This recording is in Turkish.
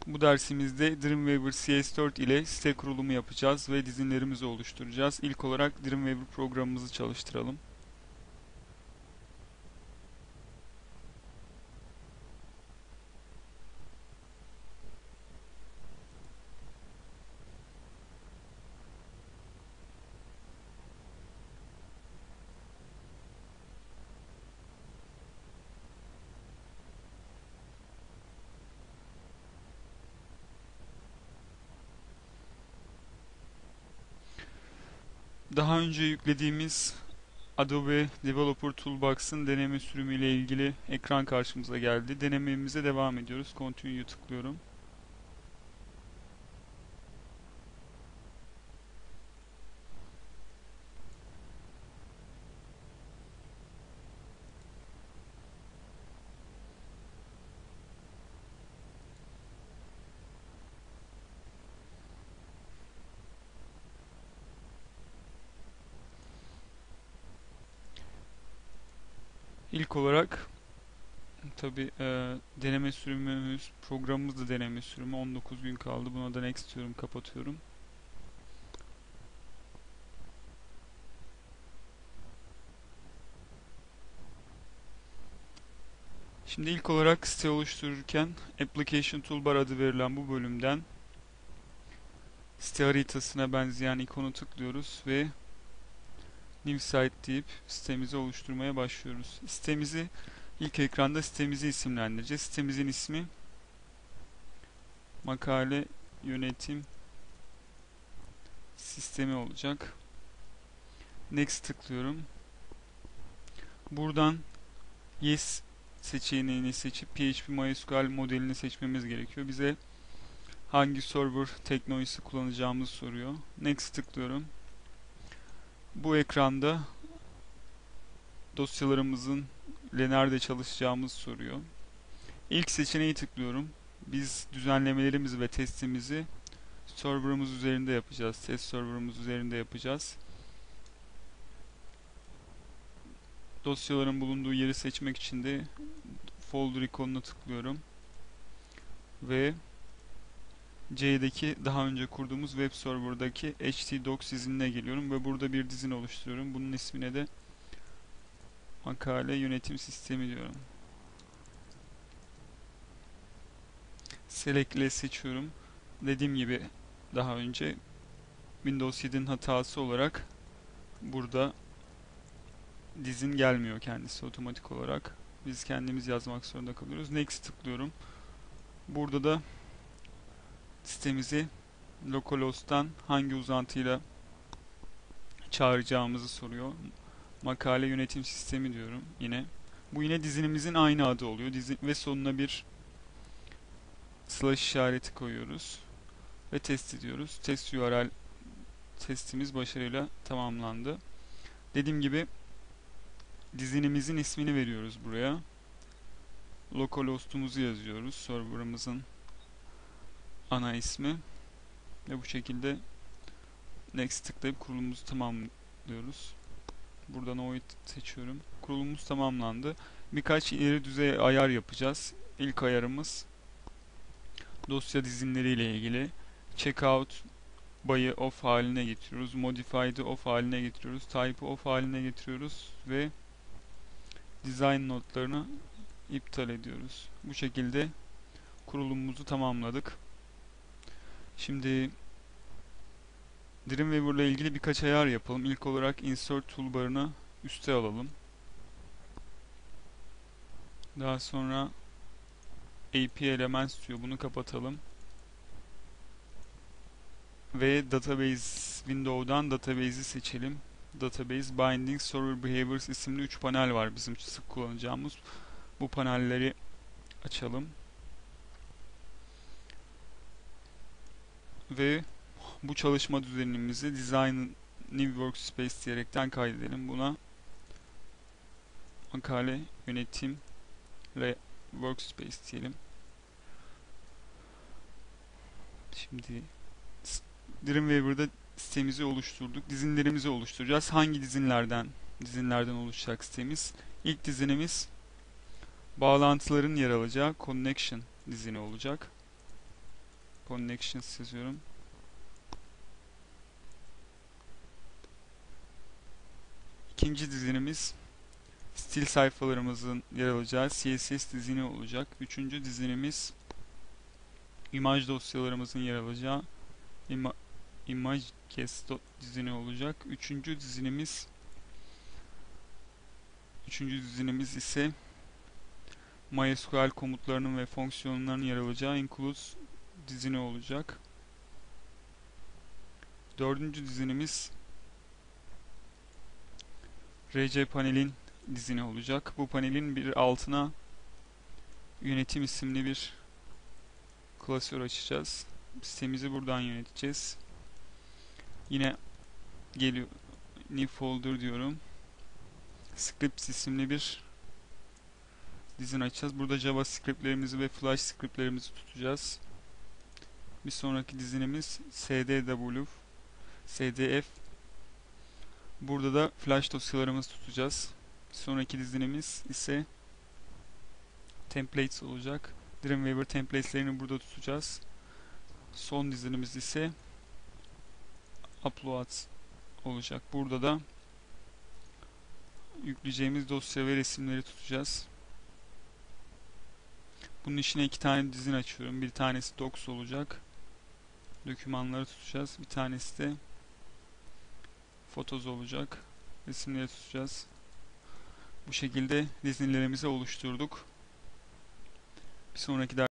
Bu dersimizde Dreamweaver CS4 ile site kurulumu yapacağız ve dizinlerimizi oluşturacağız. İlk olarak Dreamweaver programımızı çalıştıralım. Daha önce yüklediğimiz Adobe Developer Toolbox'ın deneme sürümü ile ilgili ekran karşımıza geldi. Denememize devam ediyoruz. Continue'yu tıklıyorum. İlk olarak tabi deneme sürümümüz, programımız da deneme sürümü. 19 gün kaldı. Buna da next diyorum, kapatıyorum. Şimdi ilk olarak site oluştururken Application Toolbar adı verilen bu bölümden site haritasına benzeyen ikonu tıklıyoruz ve New Site deyip sitemizi oluşturmaya başlıyoruz. Sitemizi ilk ekranda sitemizi isimlendireceğiz. Sitemizin ismi makale yönetim sistemi olacak. Next tıklıyorum. Buradan Yes seçeneğini seçip PHP MySQL modelini seçmemiz gerekiyor. Bize hangi server teknolojisi kullanacağımızı soruyor. Next tıklıyorum. Bu ekranda dosyalarımızın ile nerede çalışacağımızı soruyor. İlk seçeneği tıklıyorum. Biz düzenlemelerimizi ve testimizi serverımız üzerinde yapacağız. Test serverımız üzerinde yapacağız. Dosyaların bulunduğu yeri seçmek için de folder ikonuna tıklıyorum. Ve C'deki daha önce kurduğumuz web server'daki htdocs dizinine geliyorum ve burada bir dizin oluşturuyorum. Bunun ismine de makale yönetim sistemi diyorum. Select ile seçiyorum. Dediğim gibi daha önce Windows 7'nin hatası olarak burada dizin gelmiyor kendisi otomatik olarak. Biz kendimiz yazmak zorunda kalıyoruz. Next tıklıyorum. Burada da sitemizi localhost'tan hangi uzantıyla çağıracağımızı soruyor. Makale yönetim sistemi diyorum yine. Bu yine dizinimizin aynı adı oluyor. Dizi ve sonuna bir slash işareti koyuyoruz ve test ediyoruz. Test URL testimiz başarıyla tamamlandı. Dediğim gibi dizinimizin ismini veriyoruz buraya. Localhost'umuzu yazıyoruz. Server'ımızın ana ismi. Ve bu şekilde next tıklayıp kurulumumuzu tamamlıyoruz. Buradan O'yu seçiyorum. Kurulumumuz tamamlandı. Birkaç ileri düzey ayar yapacağız. İlk ayarımız dosya dizinleriyle ilgili. Checkout by'ı off haline getiriyoruz. Modified'ı off haline getiriyoruz. Type'ı off haline getiriyoruz ve design notlarını iptal ediyoruz. Bu şekilde kurulumumuzu tamamladık. Şimdi Dreamweaver ile ilgili birkaç ayar yapalım. İlk olarak Insert toolbar'ını üste alalım. Daha sonra AP Elements diyor. Bunu kapatalım. Ve Database Window'dan Database'i seçelim. Database, Binding, Server Behaviors isimli 3 panel var bizim sık kullanacağımız. Bu panelleri açalım. Ve bu çalışma düzenimizi Design New Workspace diyerekten kaydedelim. Buna makale yönetim Workspace diyelim. Şimdi Dreamweaver'da sitemizi oluşturduk. Dizinlerimizi oluşturacağız. Hangi dizinlerden oluşacak sitemiz? İlk dizinimiz bağlantıların yer alacağı Connection dizini olacak. Connections yazıyorum. İkinci dizinimiz stil sayfalarımızın yer alacağı CSS dizini olacak. Üçüncü dizinimiz imaj dosyalarımızın yer alacağı images dizini olacak. Üçüncü dizinimiz ise MySQL komutlarının ve fonksiyonlarının yer alacağı includes dizini olacak. Dördüncü dizinimiz RC panelin dizini olacak. Bu panelin bir altına yönetim isimli bir klasör açacağız. Sitemizi buradan yöneteceğiz. Yine geliyor, new folder diyorum. Scripts isimli bir dizin açacağız. Burada JavaScript'lerimizi ve Flash script'lerimizi tutacağız. Bir sonraki dizinimiz SDF. Burada da Flash dosyalarımızı tutacağız. Bir sonraki dizinimiz ise Templates olacak. Dreamweaver templates'lerini burada tutacağız. Son dizinimiz ise Uploads olacak. Burada da yükleyeceğimiz dosya ve resimleri tutacağız. Bunun içine iki tane dizin açıyorum. Bir tanesi Docs olacak. Dokümanları tutacağız. Bir tanesi de Photos olacak. Resimleri tutacağız. Bu şekilde dizinlerimizi oluşturduk. Bir sonraki